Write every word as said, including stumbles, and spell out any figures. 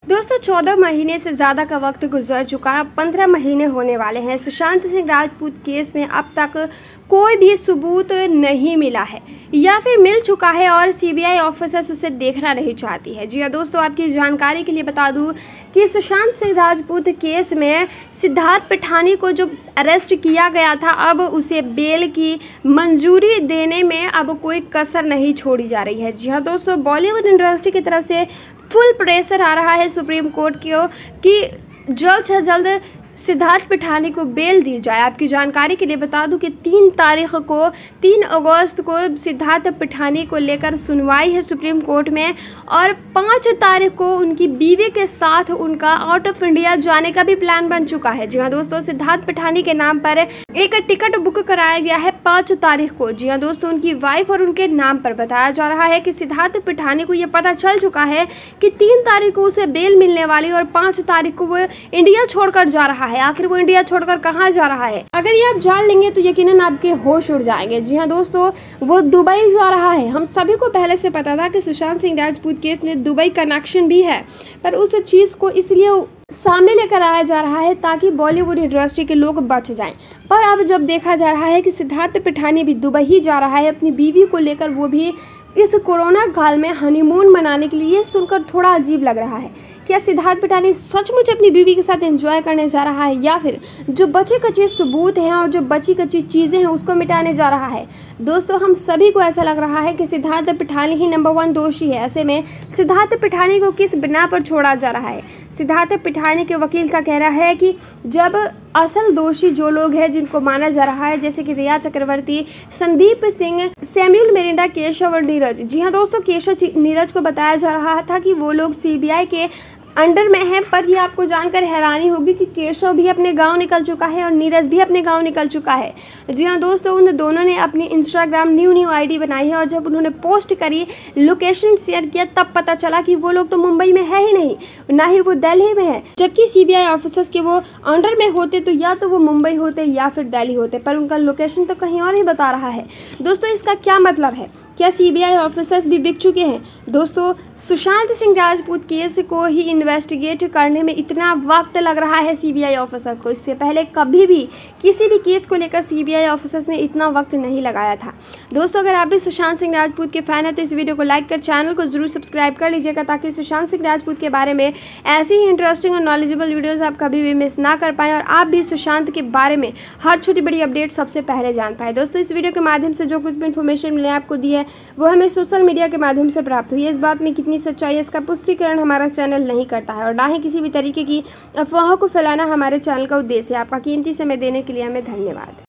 दोस्तों चौदह महीने से ज़्यादा का वक्त गुजर चुका है, पंद्रह महीने होने वाले हैं। सुशांत सिंह राजपूत केस में अब तक कोई भी सबूत नहीं मिला है या फिर मिल चुका है और सीबीआई ऑफिसर्स उसे देखना नहीं चाहती है। जी हाँ दोस्तों, आपकी जानकारी के लिए बता दूं कि सुशांत सिंह राजपूत केस में सिद्धार्थ पिठानी को जो अरेस्ट किया गया था, अब उसे बेल की मंजूरी देने में अब कोई कसर नहीं छोड़ी जा रही है। जी हाँ दोस्तों, बॉलीवुड इंडस्ट्री की तरफ से फुल प्रेशर आ रहा है सुप्रीम कोर्ट को कि जल्द से जल्द सिद्धार्थ पिठानी को बेल दी जाए। आपकी जानकारी के लिए बता दूं कि तीन तारीख को तीन अगस्त को सिद्धार्थ पिठानी को लेकर सुनवाई है सुप्रीम कोर्ट में और पाँच तारीख को उनकी बीवी के साथ उनका आउट ऑफ इंडिया जाने का भी प्लान बन चुका है। जी हाँ दोस्तों, सिद्धार्थ पिठानी के नाम पर एक टिकट बुक कराया गया है पाँच तारीख को। जी हाँ दोस्तों, उनकी वाइफ और उनके नाम पर बताया जा रहा है कि सिद्धार्थ पिठानी को ये पता चल चुका है कि तीन तारीख को उसे बेल मिलने वाली और पाँच तारीख को वो इंडिया छोड़कर जा रहा है। आखिर वो इंडिया छोड़कर कहां जा रहा है, अगर ये आप जान लेंगे तो यकीनन आपके होश उड़ जाएंगे। जी हां दोस्तों, वो दुबई जा रहा है। हम सभी को पहले से पता था कि सुशांत सिंह राजपूत केस में दुबई कनेक्शन भी है, पर उस चीज को इसलिए सामने लेकर आया जा रहा है ताकि बॉलीवुड इंडस्ट्री के लोग बच जाएं। पर अब जब देखा जा रहा है कि सिद्धार्थ पिठानी भी दुबई ही जा रहा है अपनी बीवी को लेकर, वो भी इस कोरोना काल में हनीमून मनाने के लिए, सुनकर थोड़ा अजीब लग रहा है। क्या सिद्धार्थ पिठानी सचमुच अपनी बीवी के साथ एंजॉय करने जा रहा है या फिर जो बचे कच्चे सबूत हैं और जो बची कच्ची चीज़ें हैं उसको मिटाने जा रहा है? दोस्तों, हम सभी को ऐसा लग रहा है कि सिद्धार्थ पिठानी ही नंबर वन दोषी है। ऐसे में सिद्धार्थ पिठानी को किस बिना पर छोड़ा जा रहा है? सिद्धार्थ पिठानी के वकील का कहना है कि जब असल दोषी जो लोग हैं जिनको माना जा रहा है, जैसे कि रिया चक्रवर्ती, संदीप सिंह, सैम्यूल मिरिंडा, केशव और नीरज। जी हाँ दोस्तों, केशव नीरज को बताया जा रहा था कि वो लोग सीबीआई के अंडर में है, पर ये आपको जानकर हैरानी होगी कि केशव भी अपने गांव निकल चुका है और नीरज भी अपने गांव निकल चुका है। जी हाँ दोस्तों, उन दोनों ने अपनी इंस्टाग्राम न्यू न्यू आईडी बनाई है और जब उन्होंने पोस्ट करी, लोकेशन शेयर किया, तब पता चला कि वो लोग तो मुंबई में है ही नहीं, ना ही वो दिल्ली में है। जबकि सीबीआई ऑफिसर्स के वो अंडर में होते तो या तो वो मुंबई होते या फिर दिल्ली होते, पर उनका लोकेशन तो कहीं और ही बता रहा है। दोस्तों, इसका क्या मतलब है? क्या सीबीआई ऑफिसर्स भी बिक चुके हैं? दोस्तों, सुशांत सिंह राजपूत केस को ही इन्वेस्टिगेट करने में इतना वक्त लग रहा है सीबीआई ऑफिसर्स को। इससे पहले कभी भी किसी भी केस को लेकर सीबीआई ऑफिसर्स ने इतना वक्त नहीं लगाया था। दोस्तों, अगर आप भी सुशांत सिंह राजपूत के फैन हैं तो इस वीडियो को लाइक कर चैनल को जरूर सब्सक्राइब कर लीजिएगा ताकि सुशांत सिंह राजपूत के बारे में ऐसी ही इंटरेस्टिंग और नॉलेजेबल वीडियोज़ आप कभी भी मिस ना कर पाएँ और आप भी सुशांत के बारे में हर छोटी बड़ी अपडेट सबसे पहले जान पाए। दोस्तों, इस वीडियो के माध्यम से जो कुछ भी इन्फॉर्मेशन मैंने आपको दी है वो हमें सोशल मीडिया के माध्यम से प्राप्त हुई है। इस बात में कितनी सच्चाई है इसका पुष्टिकरण हमारा चैनल नहीं करता है और ना ही किसी भी तरीके की अफवाहों को फैलाना हमारे चैनल का उद्देश्य है। आपका कीमती समय देने के लिए हमें धन्यवाद।